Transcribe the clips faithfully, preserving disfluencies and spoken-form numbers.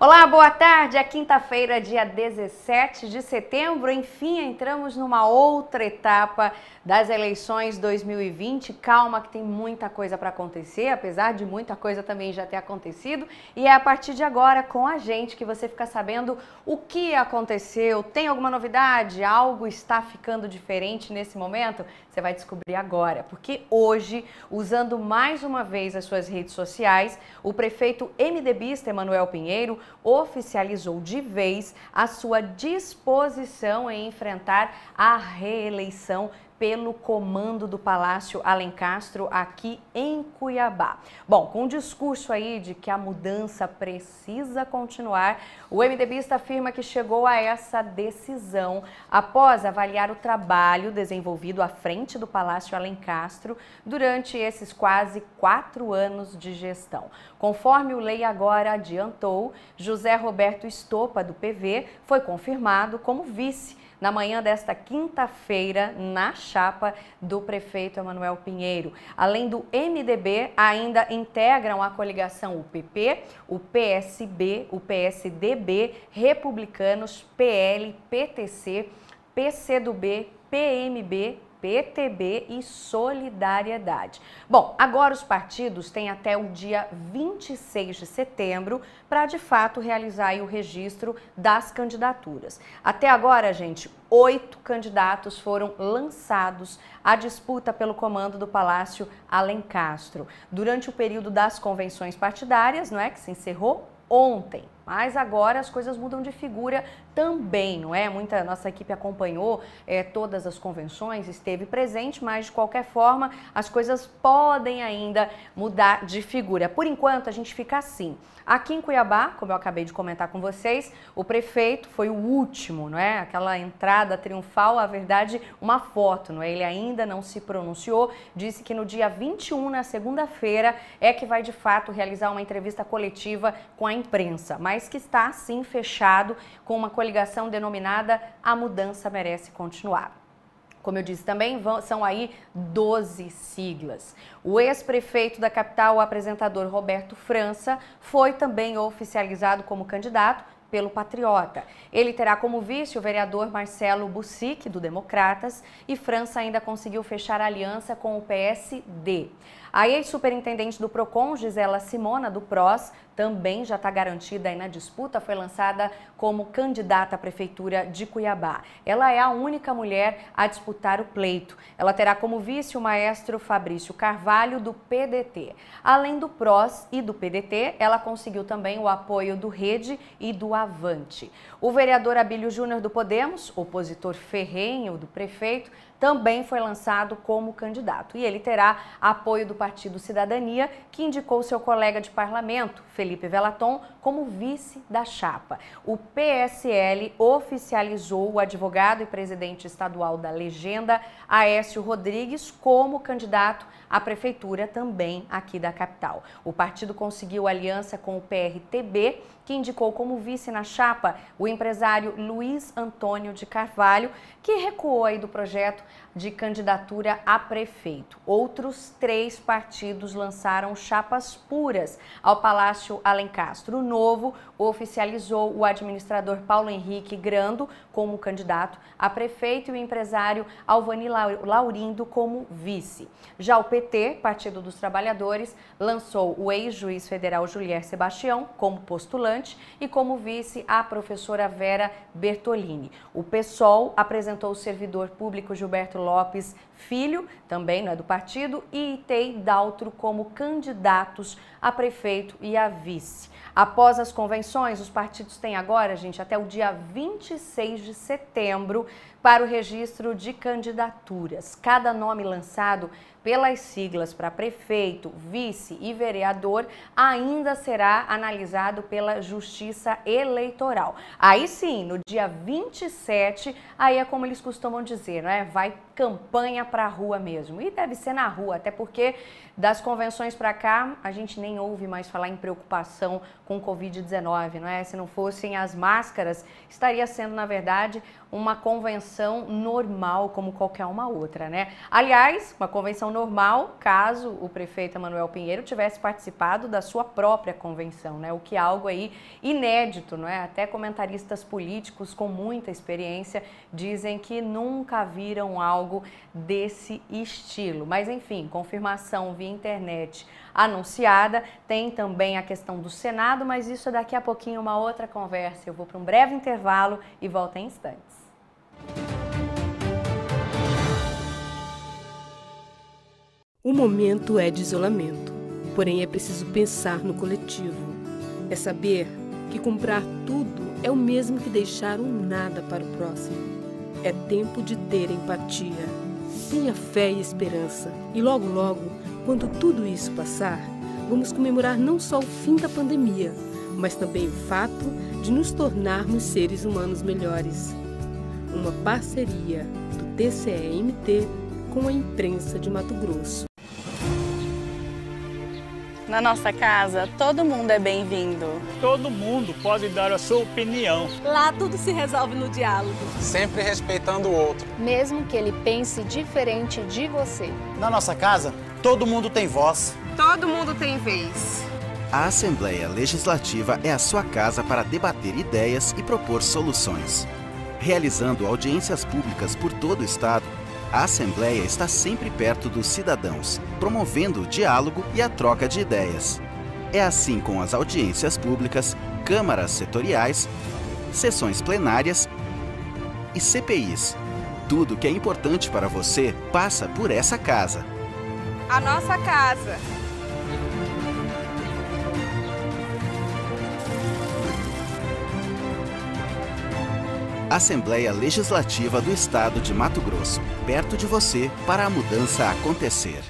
Olá, boa tarde. É quinta-feira, dia dezessete de setembro. Enfim, entramos numa outra etapa das eleições dois mil e vinte. Calma que tem muita coisa para acontecer, apesar de muita coisa também já ter acontecido. E é a partir de agora com a gente que você fica sabendo o que aconteceu. Tem alguma novidade? Algo está ficando diferente nesse momento? Você vai descobrir agora, porque hoje, usando mais uma vez as suas redes sociais, o prefeito MDBista Emanuel Pinheiro oficializou de vez a sua disposição em enfrentar a reeleição pelo comando do Palácio Alencastro aqui em Cuiabá. Bom, com o discurso aí de que a mudança precisa continuar, o MDBista afirma que chegou a essa decisão após avaliar o trabalho desenvolvido à frente do Palácio Alencastro durante esses quase quatro anos de gestão. Conforme o Lei agora adiantou, José Roberto Estopa, do P V, foi confirmado como vice na manhã desta quinta-feira, na chapa do prefeito Emanuel Pinheiro. Além do M D B, ainda integram a coligação o P P, o P S B, o P S D B, Republicanos, P L, P T C, P C do B, P M B, P T B e Solidariedade. Bom, agora os partidos têm até o dia vinte e seis de setembro para, de fato, realizar aí o registro das candidaturas. Até agora, gente, oito candidatos foram lançados à disputa pelo comando do Palácio Alencastro. Durante o período das convenções partidárias, não é, que se encerrou ontem. Mas agora as coisas mudam de figura também, não é? Muita nossa equipe acompanhou é, todas as convenções, esteve presente, mas de qualquer forma as coisas podem ainda mudar de figura. Por enquanto a gente fica assim. Aqui em Cuiabá, como eu acabei de comentar com vocês, o prefeito foi o último, não é? Aquela entrada triunfal, a verdade, uma foto, não é? Ele ainda não se pronunciou, disse que no dia vinte e um, na segunda-feira, é que vai de fato realizar uma entrevista coletiva com a imprensa, mas que está assim fechado com uma coligação denominada A Mudança Merece Continuar. Como eu disse também, vão, são aí doze siglas. O ex-prefeito da capital, o apresentador Roberto França, foi também oficializado como candidato pelo Patriota. Ele terá como vice o vereador Marcelo Bussic, do Democratas, e França ainda conseguiu fechar aliança com o P S D. A ex-superintendente do Procon, Gisela Simona, do P R O S, também já está garantida aí na disputa, foi lançada como candidata à Prefeitura de Cuiabá. Ela é a única mulher a disputar o pleito. Ela terá como vice o maestro Fabrício Carvalho, do P D T. Além do P R O S e do P D T, ela conseguiu também o apoio do Rede e do Avante. O vereador Abílio Júnior, do Podemos, opositor ferrenho do prefeito, também foi lançado como candidato. E ele terá apoio do Partido Cidadania, que indicou seu colega de parlamento, Felipe Velaton, como vice da chapa. O P S L oficializou o advogado e presidente estadual da Legenda, Aécio Rodrigues, como candidato à prefeitura também aqui da capital. O partido conseguiu aliança com o P R T B, que indicou como vice na chapa o empresário Luiz Antônio de Carvalho, que recuou aí do projeto de candidatura a prefeito. Outros três partidos lançaram chapas puras ao Palácio Alencastro. O Novo oficializou o administrador Paulo Henrique Grando como candidato a prefeito e o empresário Alvani Laurindo como vice. Já o P T, Partido dos Trabalhadores, lançou o ex-juiz federal Julier Sebastião como postulante e como vice a professora Vera Bertolini. O PSOL apresentou o servidor público Gilberto Lopes Filho, também não é do partido, e Itei Daltro como candidatos a prefeito e a vice. Após as convenções, os partidos têm agora, gente, até o dia vinte e seis de setembro para o registro de candidaturas. Cada nome lançado pelas siglas para prefeito, vice e vereador ainda será analisado pela Justiça Eleitoral. Aí sim, no dia vinte e sete, aí é como eles costumam dizer, né? Vai campanha para a rua mesmo. E deve ser na rua, até porque das convenções para cá a gente nem ouve mais falar em preocupação com o covid dezenove, não é? Se não fossem as máscaras, estaria sendo, na verdade, uma convenção normal como qualquer uma outra, né? Aliás, uma convenção normal, caso o prefeito Emanuel Pinheiro tivesse participado da sua própria convenção, né? O que é algo aí inédito, não é? Até comentaristas políticos com muita experiência dizem que nunca viram algo desse estilo. Mas enfim, confirmação via internet anunciada. Tem também a questão do Senado, mas isso é daqui a pouquinho uma outra conversa. Eu vou para um breve intervalo e volto em instantes. O momento é de isolamento, porém é preciso pensar no coletivo. É saber que comprar tudo é o mesmo que deixar um nada para o próximo. É tempo de ter empatia. Tenha fé e esperança. E logo, logo, quando tudo isso passar, vamos comemorar não só o fim da pandemia, mas também o fato de nos tornarmos seres humanos melhores. Uma parceria do T C E M T com a imprensa de Mato Grosso. Na nossa casa, todo mundo é bem-vindo. Todo mundo pode dar a sua opinião. Lá tudo se resolve no diálogo. Sempre respeitando o outro. Mesmo que ele pense diferente de você. Na nossa casa, todo mundo tem voz. Todo mundo tem vez. A Assembleia Legislativa é a sua casa para debater ideias e propor soluções. Realizando audiências públicas por todo o Estado, a Assembleia está sempre perto dos cidadãos, promovendo o diálogo e a troca de ideias. É assim com as audiências públicas, câmaras setoriais, sessões plenárias e C P Is. Tudo que é importante para você passa por essa casa. A nossa casa. Assembleia Legislativa do Estado de Mato Grosso, perto de você para a mudança acontecer.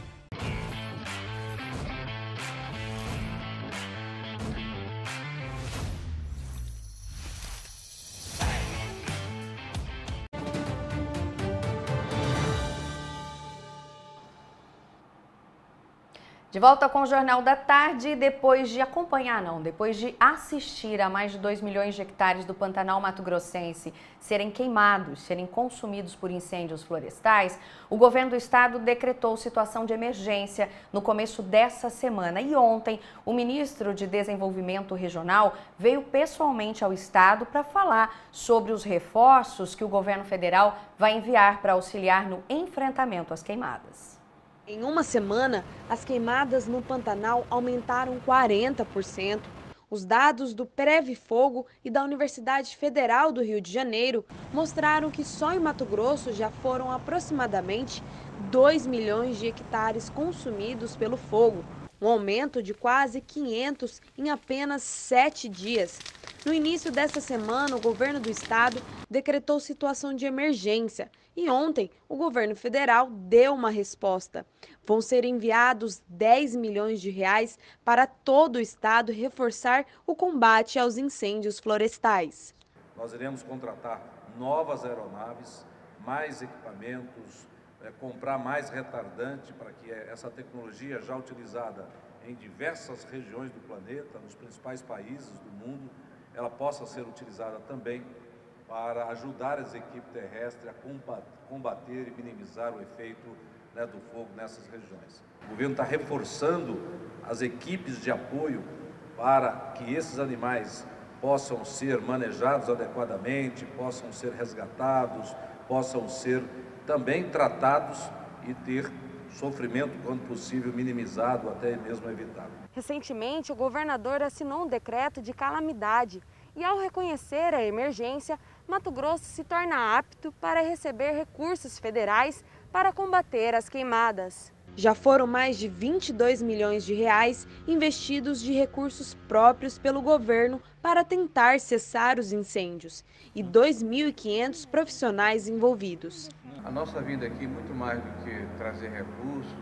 De volta com o Jornal da Tarde, depois de acompanhar, não, depois de assistir a mais de dois milhões de hectares do Pantanal mato-grossense serem queimados, serem consumidos por incêndios florestais, o governo do estado decretou situação de emergência no começo dessa semana. E ontem, o ministro de Desenvolvimento Regional veio pessoalmente ao estado para falar sobre os reforços que o governo federal vai enviar para auxiliar no enfrentamento às queimadas. Em uma semana, as queimadas no Pantanal aumentaram quarenta por cento. Os dados do Previfogo e da Universidade Federal do Rio de Janeiro mostraram que só em Mato Grosso já foram aproximadamente dois milhões de hectares consumidos pelo fogo, um aumento de quase quinhentos em apenas sete dias. No início desta semana, o governo do estado decretou situação de emergência e ontem o governo federal deu uma resposta. Vão ser enviados dez milhões de reais para todo o estado reforçar o combate aos incêndios florestais. Nós iremos contratar novas aeronaves, mais equipamentos, é, comprar mais retardante para que essa tecnologia já utilizada em diversas regiões do planeta, nos principais países do mundo, ela possa ser utilizada também para ajudar as equipes terrestres a combater e minimizar o efeito, né, do fogo nessas regiões. O governo está reforçando as equipes de apoio para que esses animais possam ser manejados adequadamente, possam ser resgatados, possam ser também tratados e ter sofrimento, quando possível, minimizado, até mesmo evitado. Recentemente, o governador assinou um decreto de calamidade e, ao reconhecer a emergência, Mato Grosso se torna apto para receber recursos federais para combater as queimadas. Já foram mais de vinte e dois milhões de reais investidos de recursos próprios pelo governo para tentar cessar os incêndios e dois mil e quinhentos profissionais envolvidos. A nossa vida aqui, muito mais do que trazer recursos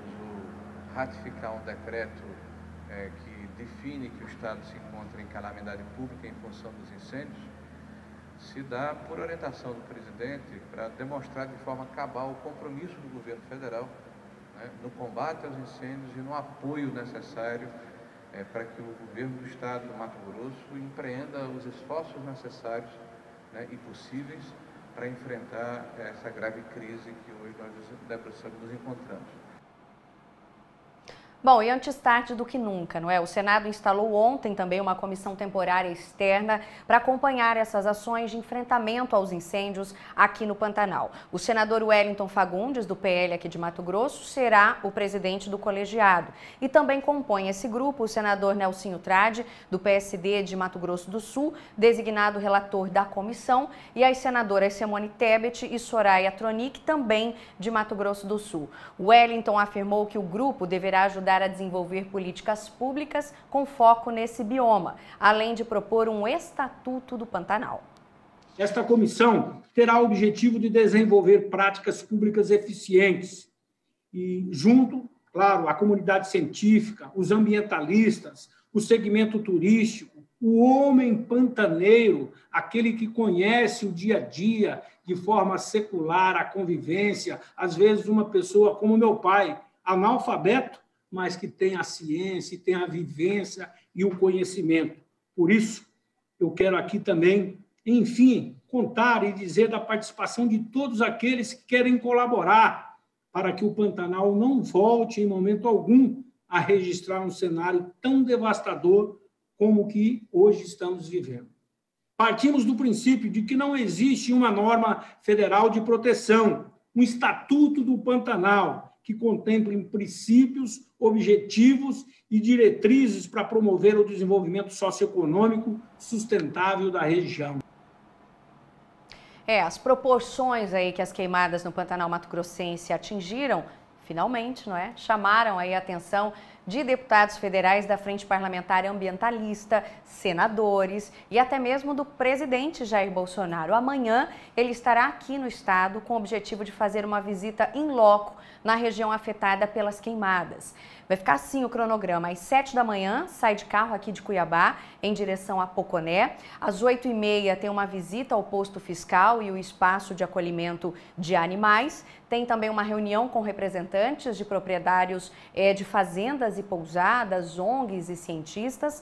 ou ratificar um decreto é, que define que o Estado se encontra em calamidade pública em função dos incêndios, se dá por orientação do presidente para demonstrar de forma cabal o compromisso do governo federal, né, no combate aos incêndios e no apoio necessário é, para que o governo do estado do Mato Grosso empreenda os esforços necessários, né, e possíveis para enfrentar essa grave crise que hoje nós nos encontramos. Bom, e antes tarde do que nunca, não é? O Senado instalou ontem também uma comissão temporária externa para acompanhar essas ações de enfrentamento aos incêndios aqui no Pantanal. O senador Wellington Fagundes, do P L aqui de Mato Grosso, será o presidente do colegiado. E também compõe esse grupo o senador Nelsinho Trade, do P S D de Mato Grosso do Sul, designado relator da comissão, e as senadoras Simone Tebet e Soraya Tronic, também de Mato Grosso do Sul. Wellington afirmou que o grupo deverá ajudar a desenvolver políticas públicas com foco nesse bioma, além de propor um estatuto do Pantanal. Esta comissão terá o objetivo de desenvolver práticas públicas eficientes e, junto, claro, a comunidade científica, os ambientalistas, o segmento turístico, o homem pantaneiro, aquele que conhece o dia a dia de forma secular, a convivência, às vezes uma pessoa como meu pai, analfabeto, mas que tem a ciência, tem a vivência e o conhecimento. Por isso, eu quero aqui também, enfim, contar e dizer da participação de todos aqueles que querem colaborar para que o Pantanal não volte, em momento algum, a registrar um cenário tão devastador como o que hoje estamos vivendo. Partimos do princípio de que não existe uma norma federal de proteção, um estatuto do Pantanal, que contemplem princípios, objetivos e diretrizes para promover o desenvolvimento socioeconômico sustentável da região. É, as proporções aí que as queimadas no Pantanal mato-grossense atingiram, finalmente, não é? Chamaram aí a atenção de deputados federais da Frente Parlamentar Ambientalista, senadores e até mesmo do presidente Jair Bolsonaro. Amanhã ele estará aqui no estado com o objetivo de fazer uma visita in loco na região afetada pelas queimadas. Vai ficar assim o cronograma. Às sete da manhã, sai de carro aqui de Cuiabá, em direção a Poconé. Às oito e meia, tem uma visita ao posto fiscal e o espaço de acolhimento de animais. Tem também uma reunião com representantes de proprietários é, de fazendas e pousadas, O N Gs e cientistas.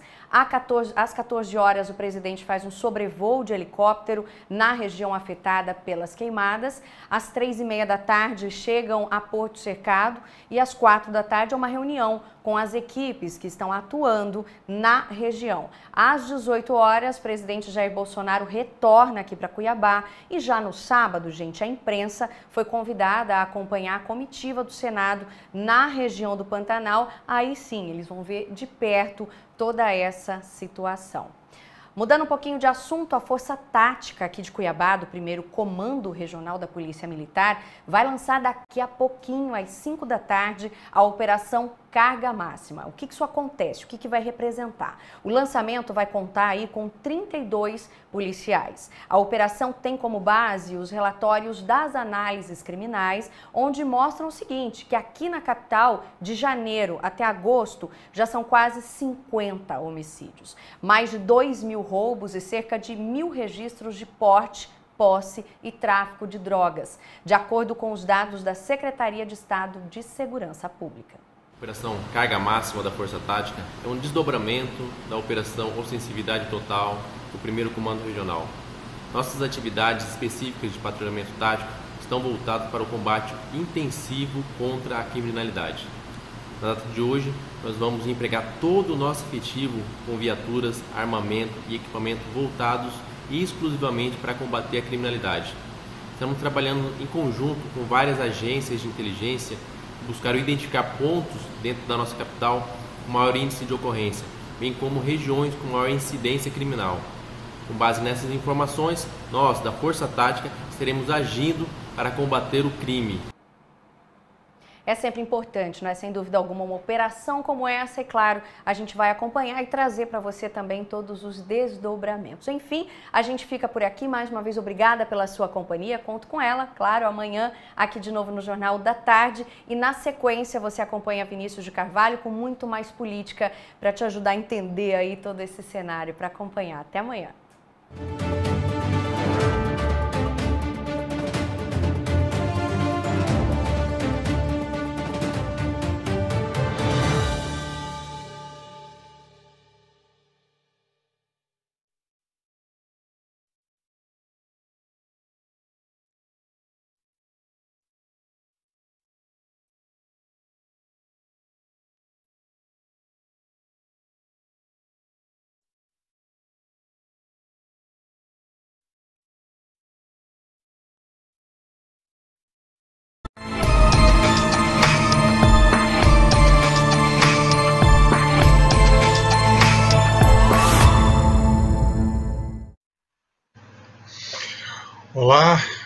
Às quatorze horas, o presidente faz um sobrevoo de helicóptero na região afetada pelas queimadas. Às três e meia da tarde, chegam a Porto Cercado e às quatro da tarde é uma reunião com as equipes que estão atuando na região. Às dezoito horas, o presidente Jair Bolsonaro retorna aqui para Cuiabá e já no sábado, gente, a imprensa foi convidada a acompanhar a comitiva do Senado na região do Pantanal. Aí sim, eles vão ver de perto toda essa situação. Mudando um pouquinho de assunto, a Força Tática aqui de Cuiabá, do primeiro Comando Regional da Polícia Militar, vai lançar daqui a pouquinho, às cinco da tarde, a Operação Carga Máxima. O que que isso acontece? O que que vai representar? O lançamento vai contar aí com trinta e dois policiais. A operação tem como base os relatórios das análises criminais, onde mostram o seguinte, que aqui na capital, de janeiro até agosto, já são quase cinquenta homicídios. Mais de dois mil roubos e cerca de mil registros de porte, posse e tráfico de drogas, de acordo com os dados da Secretaria de Estado de Segurança Pública. A Operação Carga Máxima da Força Tática é um desdobramento da Operação Ostensividade Total do primeiro Comando Regional. Nossas atividades específicas de patrulhamento tático estão voltadas para o combate intensivo contra a criminalidade. Na data de hoje, nós vamos empregar todo o nosso efetivo com viaturas, armamento e equipamento voltados exclusivamente para combater a criminalidade. Estamos trabalhando em conjunto com várias agências de inteligência, buscaram identificar pontos dentro da nossa capital com maior índice de ocorrência, bem como regiões com maior incidência criminal. Com base nessas informações, nós, da Força Tática, estaremos agindo para combater o crime. É sempre importante, não é? Sem dúvida alguma, uma operação como essa, e claro, a gente vai acompanhar e trazer para você também todos os desdobramentos. Enfim, a gente fica por aqui. Mais uma vez, obrigada pela sua companhia. Conto com ela, claro, amanhã aqui de novo no Jornal da Tarde. E na sequência você acompanha Vinícius de Carvalho com muito mais política para te ajudar a entender aí todo esse cenário, para acompanhar. Até amanhã.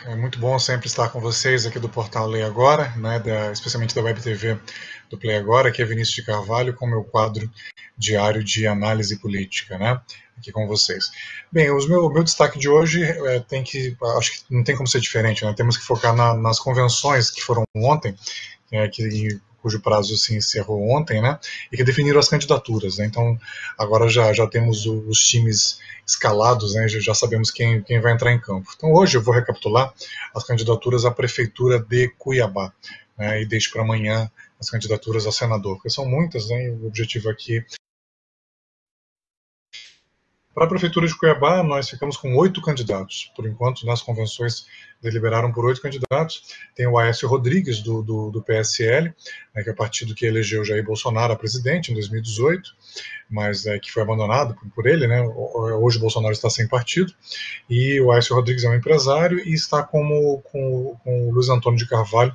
É muito bom sempre estar com vocês aqui do portal Lei Agora, né, da, especialmente da Web T V do Play Agora. Aqui é Vinícius de Carvalho com o meu quadro diário de análise política, né, aqui com vocês. Bem, os meu, o meu destaque de hoje é, tem que, acho que não tem como ser diferente, né, temos que focar na, nas convenções que foram ontem, é, que cujo prazo se encerrou ontem, né, e que definiram as candidaturas, né. Então agora já, já temos o, os times escalados, né, já, já sabemos quem, quem vai entrar em campo. Então hoje eu vou recapitular as candidaturas à Prefeitura de Cuiabá, né, e deixo para amanhã as candidaturas a senador, porque são muitas, né, e o objetivo aqui... Para a Prefeitura de Cuiabá, nós ficamos com oito candidatos. Por enquanto, nas convenções deliberaram por oito candidatos. Tem o Aécio Rodrigues, do, do, do P S L, né, que é o partido que elegeu Jair Bolsonaro a presidente em dois mil e dezoito, mas é, que foi abandonado por, por ele, né? Hoje o Bolsonaro está sem partido. E o Aécio Rodrigues é um empresário e está como, com, com o Luiz Antônio de Carvalho,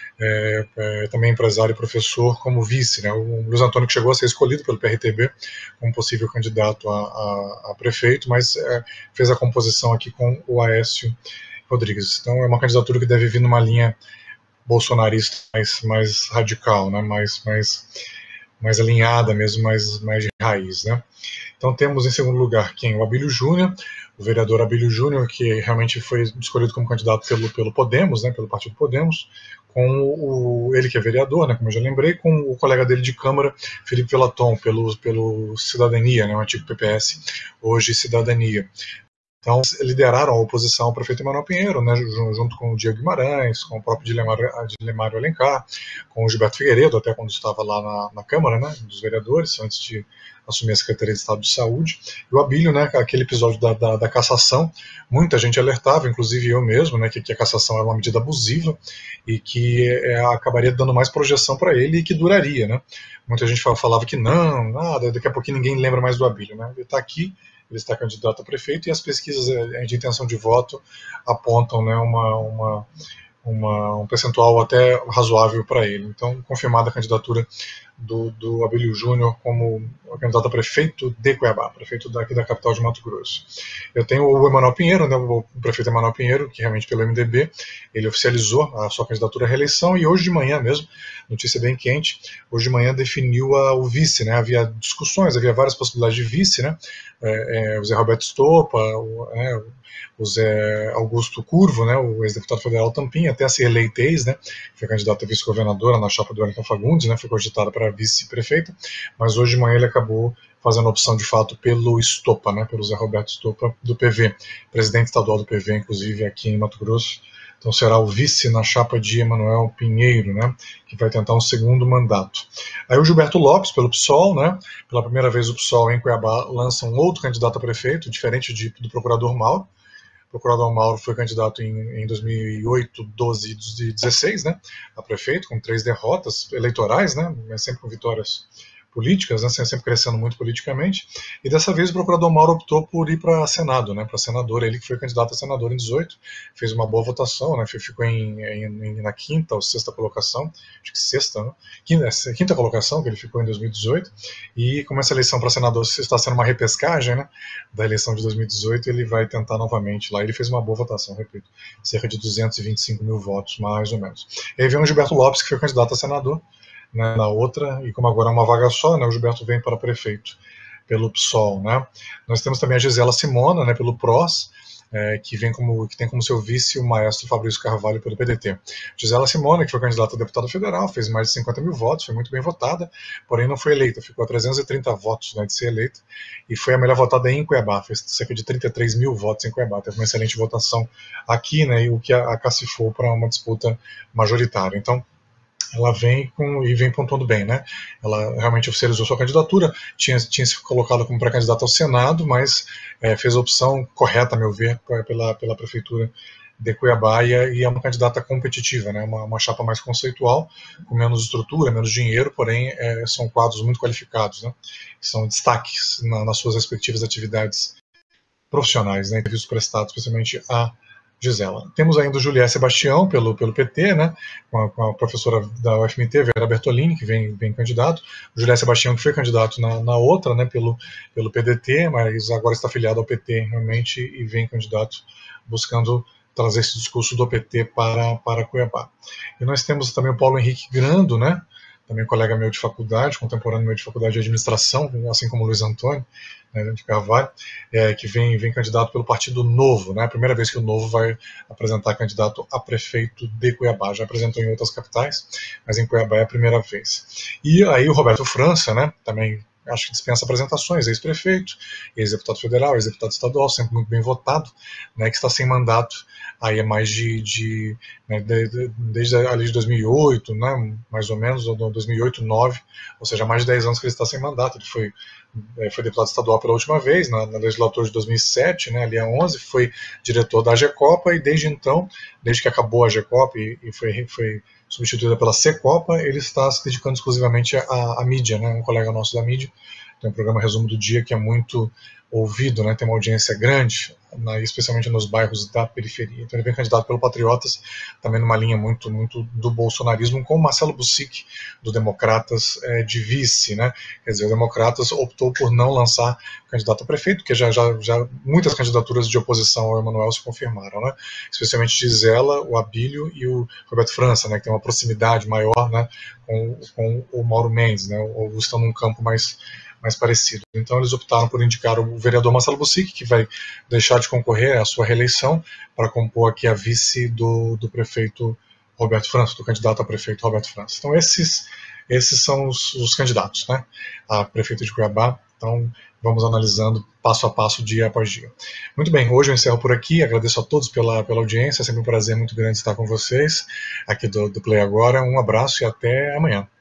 É, é, também empresário e professor, como vice, né? O Luiz Antônio que chegou a ser escolhido pelo P R T B como possível candidato a, a, a prefeito, mas é, fez a composição aqui com o Aécio Rodrigues. Então é uma candidatura que deve vir numa linha bolsonarista mais, mais radical, né? mais, mais, mais alinhada mesmo, mais, mais de raiz, né? Então temos em segundo lugar quem? O Abílio Júnior, o vereador Abílio Júnior, que realmente foi escolhido como candidato pelo, pelo Podemos, né, pelo partido Podemos, com o, ele que é vereador, né, como eu já lembrei, com o colega dele de Câmara, Felipe Velaton, pelo, pelo Cidadania, né, o antigo P P S, hoje Cidadania. Então, lideraram a oposição ao prefeito Emanuel Pinheiro, né, junto com o Diego Guimarães, com o próprio Dilemário Alencar, com o Gilberto Figueiredo, até quando estava lá na, na Câmara, né, dos vereadores, antes de assumir a Secretaria de Estado de Saúde. E o Abílio, né, aquele episódio da, da, da cassação, muita gente alertava, inclusive eu mesmo, né, que, que a cassação era uma medida abusiva e que é, acabaria dando mais projeção para ele e que duraria, né. Muita gente falava que não, nada, daqui a pouquinho ninguém lembra mais do Abílio, né. Ele está aqui, ele está candidato a prefeito e as pesquisas de intenção de voto apontam, né, uma, uma, uma, um percentual até razoável para ele. Então, confirmada a candidatura do, do Abílio Júnior como candidato a prefeito de Cuiabá, prefeito daqui da capital de Mato Grosso. Eu tenho o Emanuel Pinheiro, né, o prefeito Emanuel Pinheiro, que realmente pelo M D B, ele oficializou a sua candidatura à reeleição e hoje de manhã mesmo, notícia bem quente, hoje de manhã definiu a, o vice, né, havia discussões, havia várias possibilidades de vice, né, é, é, o Zé Roberto Estopa, o, é, o Zé Augusto Curvo, né, o ex-deputado federal Tampinha, até a ser eleita ex, né, foi candidato a vice-governadora na chapa do Wellington Fagundes, né, foi cogitada para vice-prefeita, mas hoje de manhã ele acabou fazendo a opção de fato pelo Estopa, né, pelo Zé Roberto Estopa do P V, presidente estadual do P V, inclusive aqui em Mato Grosso. Então será o vice na chapa de Emanuel Pinheiro, né, que vai tentar um segundo mandato. Aí o Gilberto Lopes, pelo P SOL, né, pela primeira vez o P SOL em Cuiabá lança um outro candidato a prefeito, diferente de, do procurador Mauro. O procurador Mauro foi candidato em, em dois mil e oito, doze e dois mil e dezesseis, né, a prefeito, com três derrotas eleitorais, né, mas sempre com vitórias políticas, né, sempre crescendo muito politicamente, e dessa vez o procurador Mauro optou por ir para Senado, né, para senador, ele que foi candidato a senador em dezoito, fez uma boa votação, né, ficou em, em, na quinta ou sexta colocação, acho que sexta, né, quinta, quinta colocação que ele ficou em dois mil e dezoito, e como essa eleição para senador está sendo uma repescagem, né, da eleição de dois mil e dezoito, ele vai tentar novamente lá, ele fez uma boa votação, repito, cerca de duzentos e vinte e cinco mil votos, mais ou menos. E aí vem o Gilberto Lopes, que foi candidato a senador, né, na outra, e como agora é uma vaga só, né, o Gilberto vem para prefeito pelo P SOL, né. Nós temos também a Gisela Simona, né, pelo P R O S, é, que, vem como, que tem como seu vice o maestro Fabrício Carvalho pelo P D T. Gisela Simona, que foi candidata a deputada federal, fez mais de cinquenta mil votos, foi muito bem votada, porém não foi eleita, ficou a trezentos e trinta votos, né, de ser eleita, e foi a melhor votada em Cuiabá, fez cerca de trinta e três mil votos em Cuiabá, teve uma excelente votação aqui, né, e o que a, a cacifou para uma disputa majoritária. Então, ela vem com, e vem pontuando bem, né? Ela realmente oficializou sua candidatura, tinha, tinha se colocado como pré-candidata ao Senado, mas é, fez a opção correta, a meu ver, pela, pela Prefeitura de Cuiabá, e é, e é uma candidata competitiva, né? Uma, uma chapa mais conceitual, com menos estrutura, menos dinheiro, porém é, são quadros muito qualificados, né? São destaques na, nas suas respectivas atividades profissionais, né? Serviços prestados, especialmente a Gisela. Temos ainda o Julié Sebastião, pelo, pelo P T, né, com a, com a professora da U F M T, Vera Bertolini, que vem, vem candidato. O Julié Sebastião, que foi candidato na, na outra, né, pelo, pelo P D T, mas agora está afiliado ao P T, realmente, e vem candidato buscando trazer esse discurso do P T para, para Cuiabá. E nós temos também o Paulo Henrique Grando, né, também colega meu de faculdade, contemporâneo meu de faculdade de administração, assim como o Luiz Antônio, né, de Carvalho, é, que vem, vem candidato pelo Partido Novo, né, a primeira vez que o Novo vai apresentar candidato a prefeito de Cuiabá. Já apresentou em outras capitais, mas em Cuiabá é a primeira vez. E aí o Roberto França, né, também acho que dispensa apresentações, ex-prefeito, ex-deputado federal, ex-deputado estadual, sempre muito bem votado, né, que está sem mandato aí é mais de, de, né, de, de desde ali de dois mil e oito, né, mais ou menos, ou dois mil e oito, dois mil e nove, ou seja, mais de dez anos que ele está sem mandato. Ele foi, foi deputado estadual pela última vez, na, na legislatura de dois mil e sete, né, ali a onze, foi diretor da AGECOPA, e desde então, desde que acabou a AGECOPA e, e foi, foi substituída pela Secopa, ele está se dedicando exclusivamente à, à mídia, né, um colega nosso da mídia, tem um programa Resumo do Dia que é muito ouvido, né, tem uma audiência grande, na, especialmente nos bairros da periferia. Então ele vem candidato pelo Patriotas, também numa linha muito, muito do bolsonarismo, com o Marcelo Busic, do Democratas, é, de vice, né? Quer dizer, o Democratas optou por não lançar candidato a prefeito, porque já, já, já muitas candidaturas de oposição ao Emanuel se confirmaram, né? Especialmente Gisela, o Abílio e o Roberto França, né, que tem uma proximidade maior, né, com, com o Mauro Mendes, né, ou estão num campo mais mais parecido. Então eles optaram por indicar o vereador Marcelo Busic, que vai deixar de concorrer à sua reeleição, para compor aqui a vice do, do prefeito Roberto França, do candidato a prefeito Roberto França. Então esses, esses são os, os candidatos, né, a prefeito de Cuiabá. Então vamos analisando passo a passo, dia após dia. Muito bem, hoje eu encerro por aqui, agradeço a todos pela, pela audiência, é sempre um prazer muito grande estar com vocês aqui do, do Play Agora. Um abraço e até amanhã.